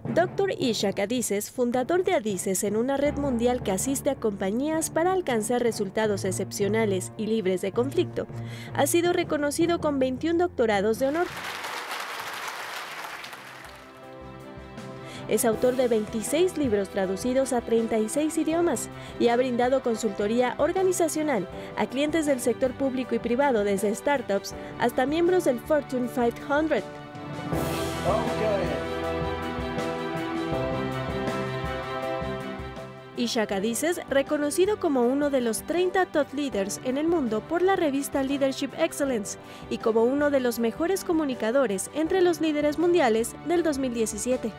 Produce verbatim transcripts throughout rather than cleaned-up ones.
doctor Ishak Adizes, fundador de Adizes en una red mundial que asiste a compañías para alcanzar resultados excepcionales y libres de conflicto, ha sido reconocido con veintiún doctorados de honor. Es autor de veintiséis libros traducidos a treinta y seis idiomas y ha brindado consultoría organizacional a clientes del sector público y privado, desde startups hasta miembros del Fortune quinientos. Okay. Ishak Adizes, reconocido como uno de los treinta top leaders en el mundo por la revista Leadership Excellence y como uno de los mejores comunicadores entre los líderes mundiales del dos mil diecisiete.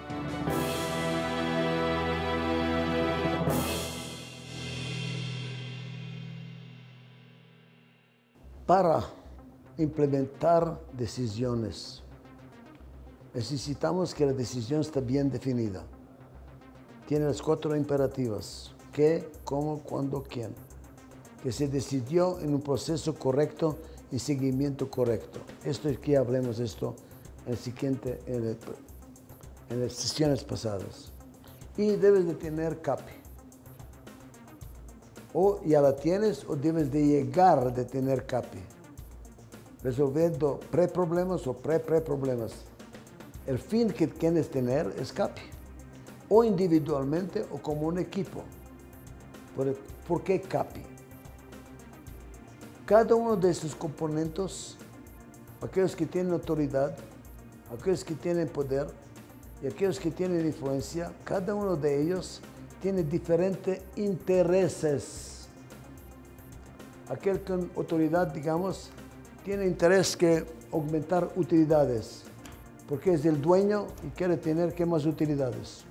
Para implementar decisiones, necesitamos que la decisión esté bien definida. Tiene las cuatro imperativas: qué, cómo, cuándo, quién. Que se decidió en un proceso correcto y seguimiento correcto. Esto es que hablemos esto en, el siguiente, en, el, en las sesiones pasadas. Y debes de tener C A P I. O ya la tienes o debes de llegar de tener C A P I. Resolviendo pre-problemas o pre-pre-problemas. El fin que quieres tener es C A P I. O individualmente o como un equipo. ¿Por, ¿por qué C A P I? Cada uno de estos componentes, aquellos que tienen autoridad, aquellos que tienen poder y aquellos que tienen influencia, cada uno de ellos tiene diferentes intereses. Aquel con autoridad, digamos, tiene interés que aumentar utilidades, porque es el dueño y quiere tener ¿qué más utilidades?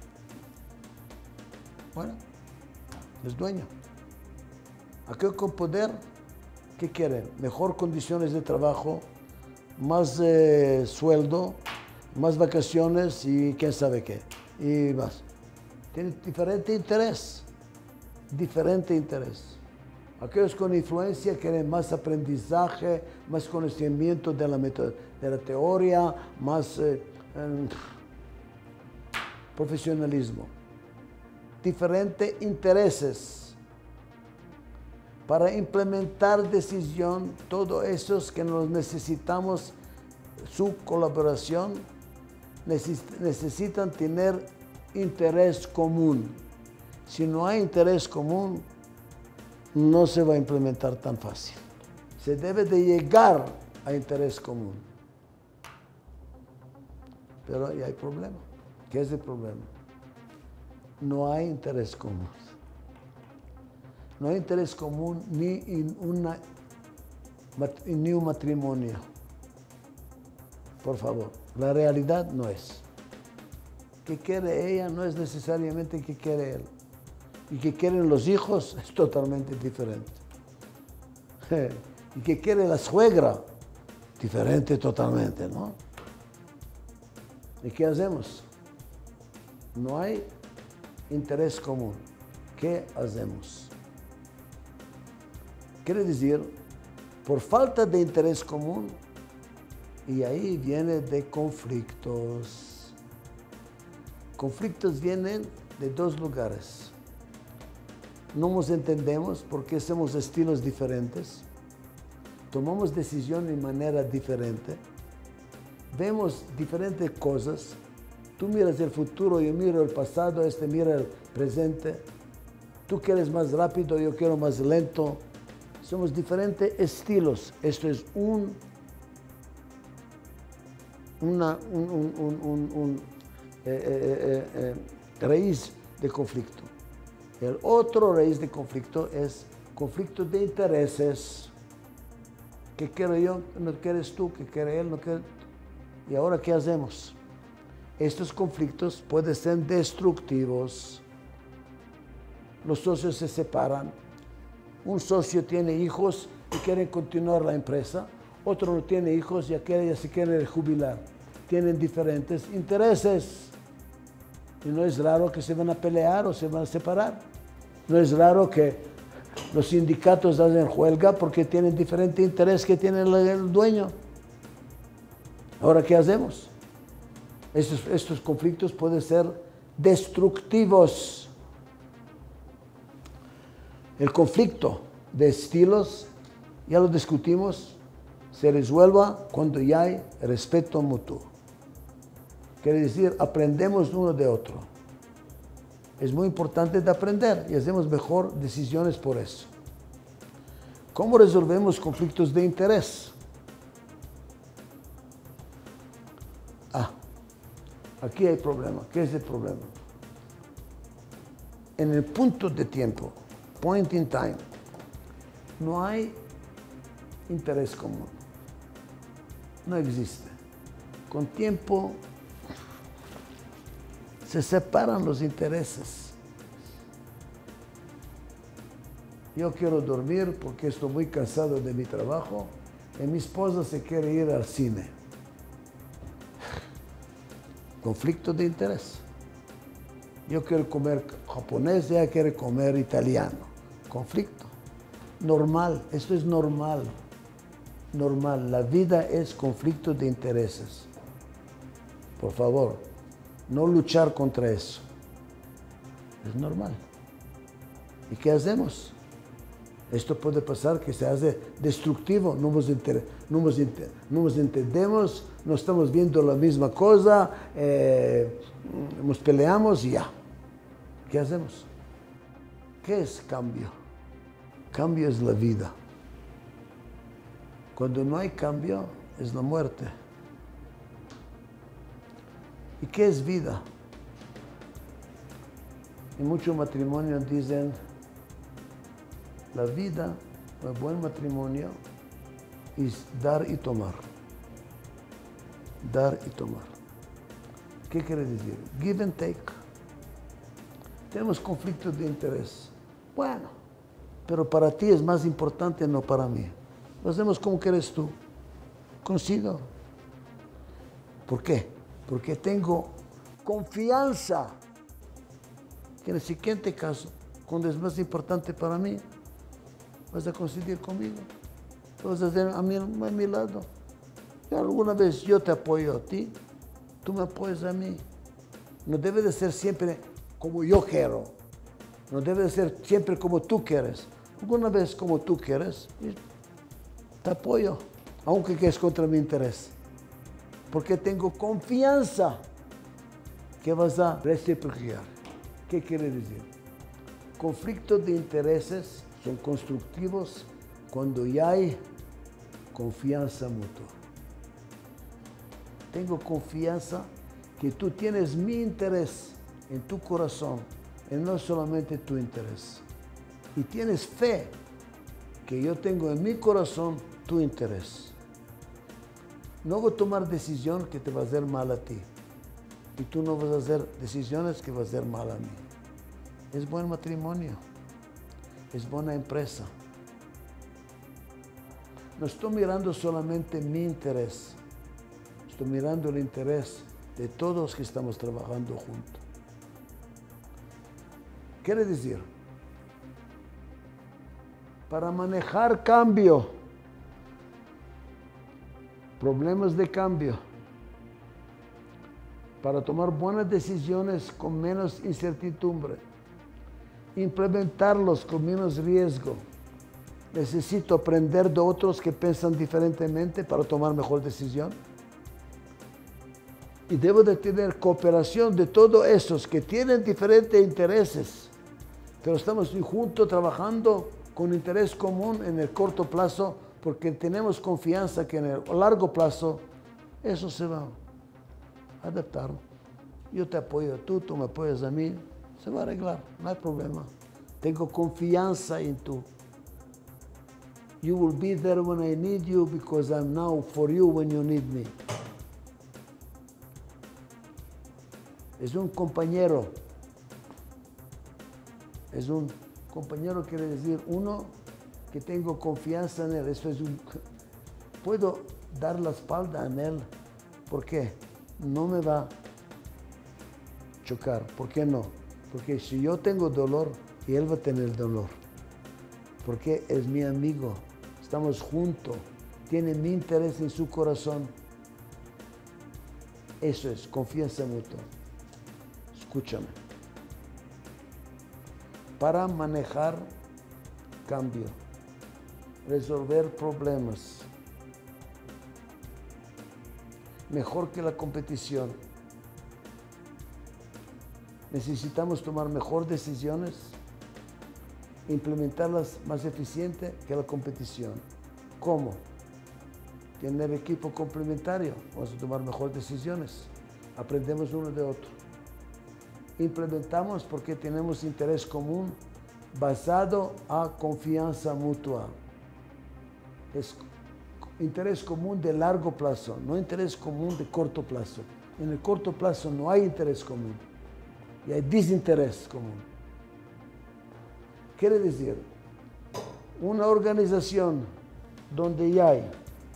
Bueno, es dueño. Aquel con poder, ¿qué quieren? Mejor condiciones de trabajo, más eh, sueldo, más vacaciones y quién sabe qué, y más. Tiene diferente interés, diferente interés. Aquellos con influencia quieren más aprendizaje, más conocimiento de la, de la teoría, más eh, eh, profesionalismo. Diferentes intereses. Para implementar decisión, todos esos que nos necesitamos su colaboración, necesitan tener interés común. Si no hay interés común, no se va a implementar tan fácil. Se debe de llegar a interés común. Pero ahí hay problema. ¿Qué es el problema? No hay interés común. No hay interés común ni en una, ni un matrimonio. Por favor, la realidad no es. ¿Qué quiere ella? No es necesariamente que quiere él. Y que quieren los hijos es totalmente diferente. Y que quiere la suegra, diferente totalmente, ¿no? ¿Y qué hacemos? No hay interés común. ¿Qué hacemos? Quiere decir, por falta de interés común, y ahí viene de conflictos. Conflictos vienen de dos lugares. No nos entendemos porque somos estilos diferentes, tomamos decisiones de manera diferente, vemos diferentes cosas. Tú miras el futuro, yo miro el pasado, este mira el presente. Tú quieres más rápido, yo quiero más lento. Somos diferentes estilos. Esto es un, una un, un, un, un, un, eh, eh, eh, eh, raíz de conflicto. El otro raíz de conflicto es conflicto de intereses. ¿Qué quiero yo? No quieres tú, ¿qué quiere él? No quiere... ¿Y ahora qué hacemos? Estos conflictos pueden ser destructivos. Los socios se separan. Un socio tiene hijos y quiere continuar la empresa. Otro no tiene hijos y ya se quiere jubilar. Tienen diferentes intereses. Y no es raro que se van a pelear o se van a separar. No es raro que los sindicatos hacen huelga porque tienen diferente interés que tiene el dueño. Ahora, ¿qué hacemos? Estos, estos conflictos pueden ser destructivos. El conflicto de estilos, ya lo discutimos, se resuelva cuando ya hay respeto mutuo. Quiere decir, aprendemos uno de otro. Es muy importante de aprender y hacemos mejor decisiones por eso. ¿Cómo resolvemos conflictos de interés? Ah, aquí hay problema. ¿Qué es el problema? En el punto de tiempo, point in time, no hay interés común. No existe. Con tiempo se separan los intereses. Yo quiero dormir porque estoy muy cansado de mi trabajo y mi esposa se quiere ir al cine. Conflicto de interés. Yo quiero comer japonés, ella quiere comer italiano. Conflicto. Normal, esto es normal. Normal, la vida es conflicto de intereses. Por favor, no luchar contra eso. Es normal. ¿Y qué hacemos? Esto puede pasar que se hace destructivo, no nos, enter, no nos, enter, no nos entendemos, no estamos viendo la misma cosa, eh, nos peleamos y ya. ¿Qué hacemos? ¿Qué es cambio? Cambio es la vida. Cuando no hay cambio, es la muerte. ¿Y qué es vida? En muchos matrimonios dicen, la vida, un buen matrimonio, es dar y tomar. Dar y tomar. ¿Qué quiere decir? Give and take. Tenemos conflictos de interés. Bueno, pero para ti es más importante, no para mí. Lo hacemos como quieres tú. Consigo. ¿Por qué? Porque tengo confianza que en el siguiente caso, cuando es más importante para mí, vas a coincidir conmigo. Vas a hacer a mi, a mi lado. Y alguna vez yo te apoyo a ti, tú me apoyas a mí. No debe de ser siempre como yo quiero. No debe de ser siempre como tú quieres. Alguna vez como tú quieres, te apoyo, aunque es contra mi interés. Porque tengo confianza que vas a reciprocar. ¿Qué quiere decir? Conflictos de intereses son constructivos cuando ya hay confianza mutua. Tengo confianza que tú tienes mi interés en tu corazón y no solamente tu interés. Y tienes fe que yo tengo en mi corazón tu interés. No voy a tomar decisión que te va a hacer mal a ti. Y tú no vas a hacer decisiones que van a hacer mal a mí. Es buen matrimonio. Es buena empresa. No estoy mirando solamente mi interés. Estoy mirando el interés de todos los que estamos trabajando juntos. Quiere decir, para manejar cambio, problemas de cambio, para tomar buenas decisiones con menos incertidumbre, implementarlos con menos riesgo, necesito aprender de otros que piensan diferentemente para tomar mejor decisión. Y debo de tener cooperación de todos esos que tienen diferentes intereses, pero estamos juntos trabajando con interés común en el corto plazo porque tenemos confianza que en el largo plazo eso se va a adaptar. Yo te apoyo a tú, tú me apoyas a mí, se va a arreglar, no hay problema. Tengo confianza en tú. You will be there when I need you because I'm now for you when you need me. Es un compañero. Es un compañero, quiere decir uno que tengo confianza en él. Esto es un, puedo dar la espalda a él. ¿Por qué? No me va a chocar. ¿Por qué no? Porque si yo tengo dolor, y él va a tener dolor. Porque es mi amigo. Estamos juntos. Tiene mi interés en su corazón. Eso es confianza mutua. Escúchame. Para manejar cambio, resolver problemas, mejor que la competición. Necesitamos tomar mejor decisiones, implementarlas más eficiente que la competición. ¿Cómo? Tener equipo complementario, vamos a tomar mejores decisiones, aprendemos uno de otro. Implementamos porque tenemos interés común basado a confianza mutua. Es interés común de largo plazo, no interés común de corto plazo. En el corto plazo no hay interés común y hay desinterés común. Quiere decir, una organización donde ya hay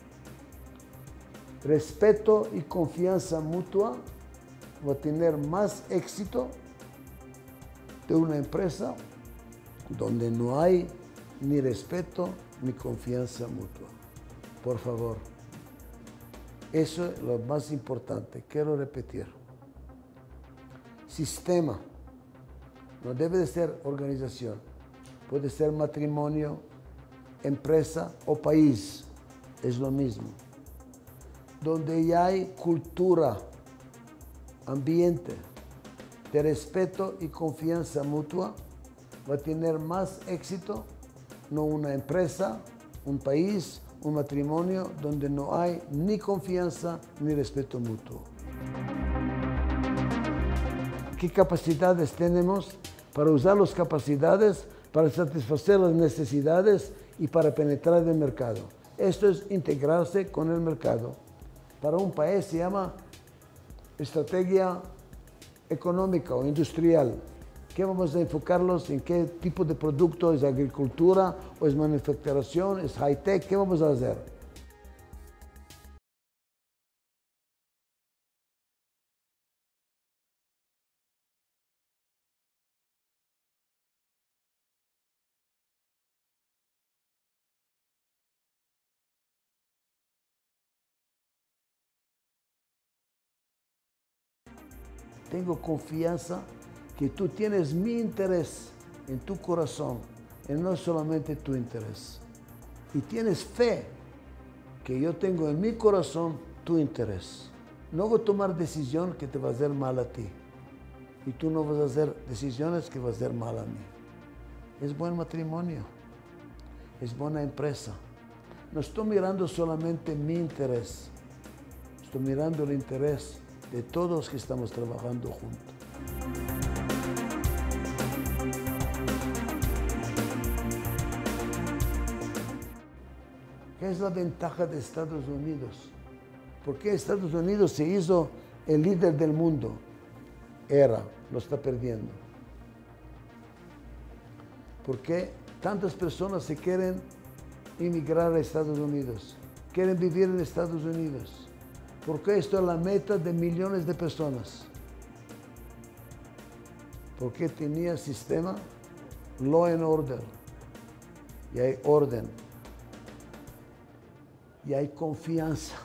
respeto y confianza mutua va a tener más éxito de una empresa donde no hay ni respeto ni confianza mutua. Por favor, eso es lo más importante. Quiero repetir. Sistema. No debe de ser organización. Puede ser matrimonio, empresa o país. Es lo mismo. Donde ya hay cultura, ambiente de respeto y confianza mutua, va a tener más éxito, no una empresa, un país, un matrimonio donde no hay ni confianza ni respeto mutuo. ¿Qué capacidades tenemos para usar las capacidades, para satisfacer las necesidades y para penetrar el mercado? Esto es integrarse con el mercado. Para un país se llama estrategia económica o industrial. ¿Qué vamos a enfocarlos? ¿En qué tipo de producto? ¿Es agricultura o es manufacturación? ¿Es high-tech? ¿Qué vamos a hacer? Tengo confianza que tú tienes mi interés en tu corazón, y no solamente tu interés. Y tienes fe que yo tengo en mi corazón tu interés. No voy a tomar decisión que te va a hacer mal a ti. Y tú no vas a hacer decisiones que va a hacer mal a mí. Es buen matrimonio. Es buena empresa. No estoy mirando solamente mi interés. Estoy mirando el interés de todos los que estamos trabajando juntos. ¿Qué es la ventaja de Estados Unidos? ¿Por qué Estados Unidos se hizo el líder del mundo? Era, lo está perdiendo. ¿Por qué tantas personas se quieren emigrar a Estados Unidos? Quieren vivir en Estados Unidos. Porque esto es la meta de millones de personas. Porque tenía sistema, law and order, y hay orden, y hay confianza,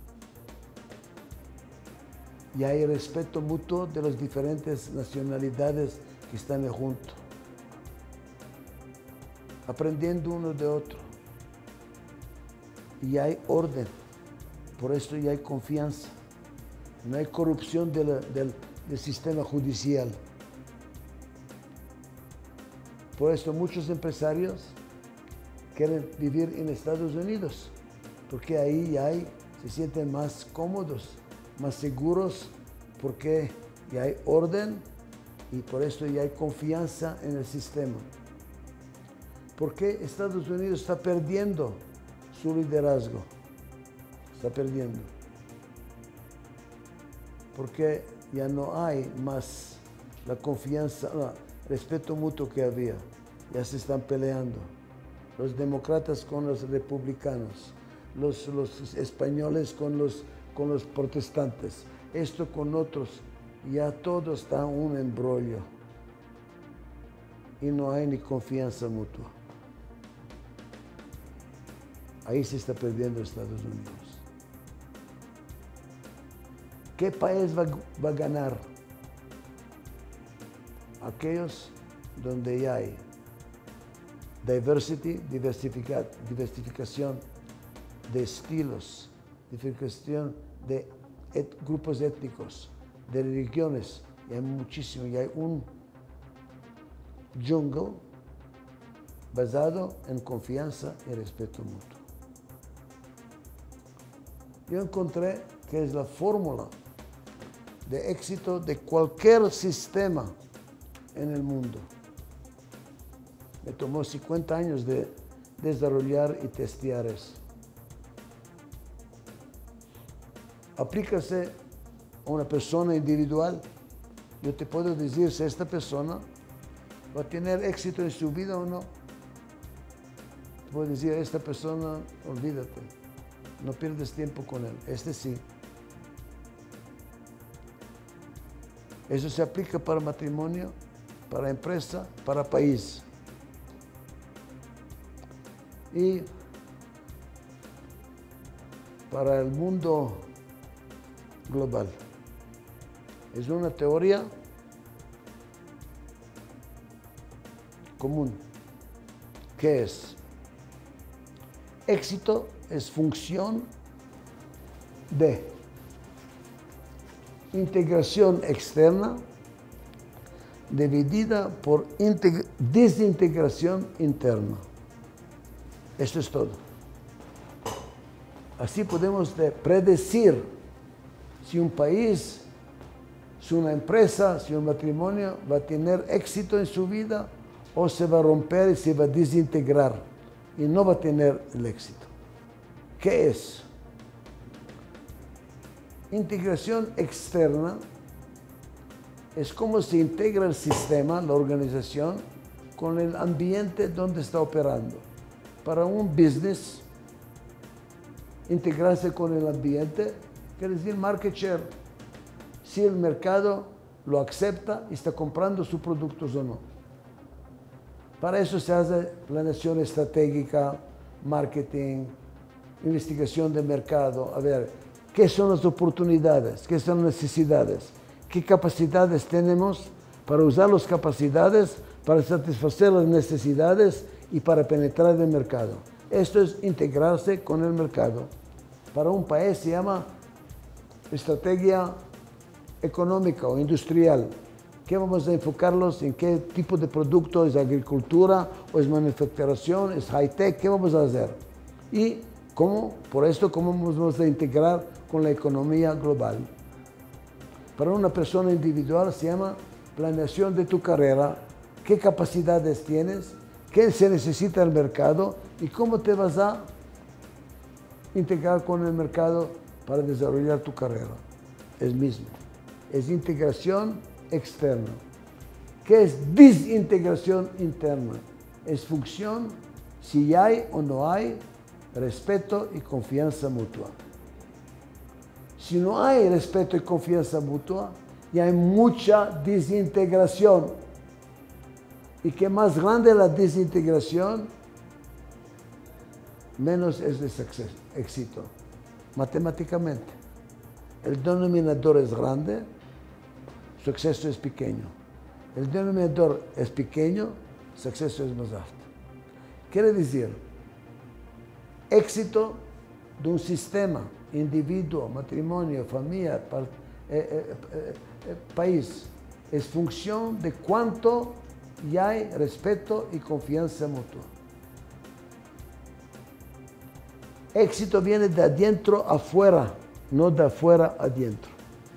y hay respeto mutuo de las diferentes nacionalidades que están juntos, aprendiendo uno de otro, y hay orden. Por esto ya hay confianza. No hay corrupción de la, del, del sistema judicial. Por esto muchos empresarios quieren vivir en Estados Unidos, porque ahí ya hay, se sienten más cómodos, más seguros, porque ya hay orden y por esto ya hay confianza en el sistema. ¿Por qué Estados Unidos está perdiendo su liderazgo? Está perdiendo. Porque ya no hay más la confianza, el respeto mutuo que había. Ya se están peleando. Los demócratas con los republicanos, los, los españoles con los, con los protestantes, esto con otros. Ya todo está un embrollo. Y no hay ni confianza mutua. Ahí se está perdiendo Estados Unidos. ¿Qué país va, va a ganar? Aquellos donde ya hay diversity, diversifica, diversificación de estilos, diversificación de et, grupos étnicos, de religiones, y hay muchísimo, y hay un jungle basado en confianza y respeto mutuo. Yo encontré que es la fórmula de éxito de cualquier sistema en el mundo. Me tomó cincuenta años de desarrollar y testear eso. Aplícase a una persona individual. Yo te puedo decir si esta persona va a tener éxito en su vida o no. Te puedo decir a esta persona, olvídate, no pierdes tiempo con él. Este sí. Eso se aplica para matrimonio, para empresa, para país. Y para el mundo global. Es una teoría común. ¿Qué es? Éxito es función de integración externa dividida por desintegración interna. Esto es todo. Así podemos predecir si un país, si una empresa, si un matrimonio va a tener éxito en su vida o se va a romper y se va a desintegrar y no va a tener el éxito. ¿Qué es? Integración externa es cómo se integra el sistema, la organización, con el ambiente donde está operando. Para un business, integrarse con el ambiente quiere decir market share. Si el mercado lo acepta y está comprando sus productos o no. Para eso se hace planeación estratégica, marketing, investigación de mercado. A ver, ¿qué son las oportunidades? ¿Qué son las necesidades? ¿Qué capacidades tenemos para usar las capacidades, para satisfacer las necesidades y para penetrar el mercado? Esto es integrarse con el mercado. Para un país se llama estrategia económica o industrial. ¿Qué vamos a enfocarlos? ¿En qué tipo de producto? ¿Es agricultura o es manufacturación? ¿Es high-tech? ¿Qué vamos a hacer? Y cómo, por esto, cómo vamos a integrar con la economía global. Para una persona individual se llama planeación de tu carrera. ¿Qué capacidades tienes? ¿Qué se necesita en el mercado? ¿Y cómo te vas a integrar con el mercado para desarrollar tu carrera? Es mismo. Es integración externa. ¿Qué es desintegración interna? Es función si hay o no hay respeto y confianza mutua. Si no hay respeto y confianza mutua, ya hay mucha desintegración. Y que más grande la desintegración, menos es el éxito. Matemáticamente, el denominador es grande, su éxito es pequeño. El denominador es pequeño, su éxito es más alto. Quiere decir, éxito de un sistema, individuo, matrimonio, familia, eh, eh, eh, eh, país, es función de cuánto ya hay respeto y confianza mutua. Éxito viene de adentro afuera, no de afuera adentro.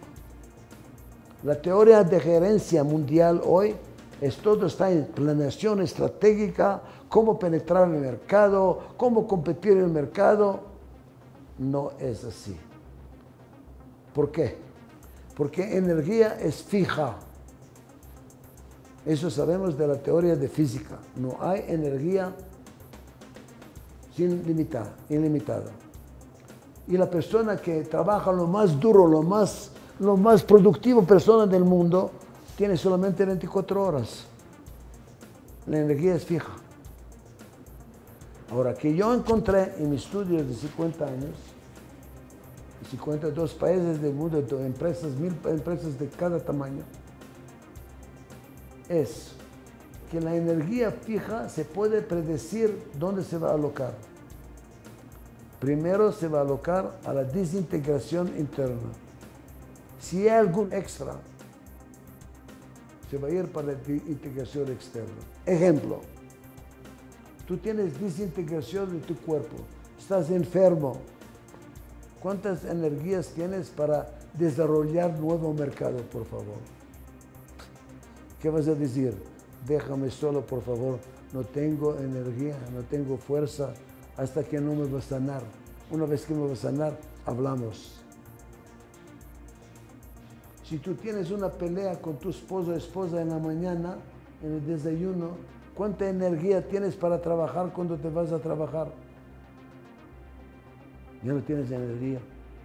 La teoría de gerencia mundial hoy es todo está en planeación estratégica, cómo penetrar en el mercado, cómo competir en el mercado. No es así. ¿Por qué? Porque energía es fija. Eso sabemos de la teoría de física. No hay energía sin limitar, ilimitada. Y la persona que trabaja lo más duro, lo más, lo más productivo persona del mundo, tiene solamente veinticuatro horas. La energía es fija. Ahora, que yo encontré en mis estudios de cincuenta años, cincuenta y dos países del mundo, empresas, mil empresas de cada tamaño, es que la energía fija se puede predecir dónde se va a alocar. Primero se va a alocar a la desintegración interna. Si hay algún extra, se va a ir para la integración externa. Ejemplo, tú tienes desintegración de tu cuerpo, estás enfermo. ¿Cuántas energías tienes para desarrollar nuevo mercado, por favor? ¿Qué vas a decir? Déjame solo, por favor, no tengo energía, no tengo fuerza hasta que no me va a sanar. Una vez que me va a sanar, hablamos. Si tú tienes una pelea con tu esposo o esposa en la mañana, en el desayuno, ¿cuánta energía tienes para trabajar cuando te vas a trabajar? Ya no tienes energía.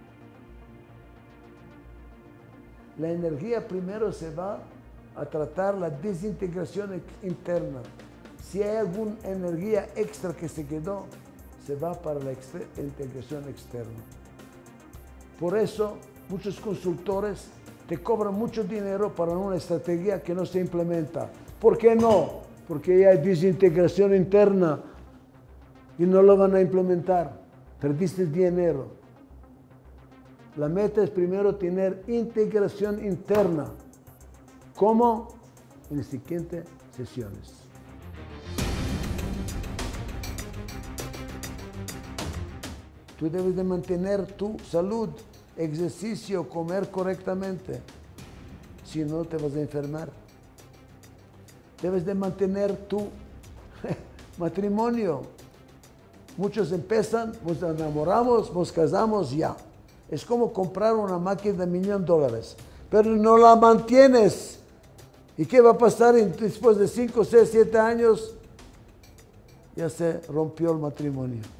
La energía primero se va a tratar la desintegración interna. Si hay alguna energía extra que se quedó, se va para la integración externa. Por eso, muchos consultores te cobran mucho dinero para una estrategia que no se implementa. ¿Por qué no? Porque ya hay desintegración interna y no lo van a implementar. Perdiste dinero. La meta es primero tener integración interna. ¿Cómo? En las siguientes sesiones. Tú debes de mantener tu salud, ejercicio, comer correctamente. Si no, te vas a enfermar. Debes de mantener tu matrimonio. Muchos empiezan, nos enamoramos, nos casamos, ya. Es como comprar una máquina de millón de dólares, pero no la mantienes. ¿Y qué va a pasar después de cinco, seis, siete años? Ya se rompió el matrimonio.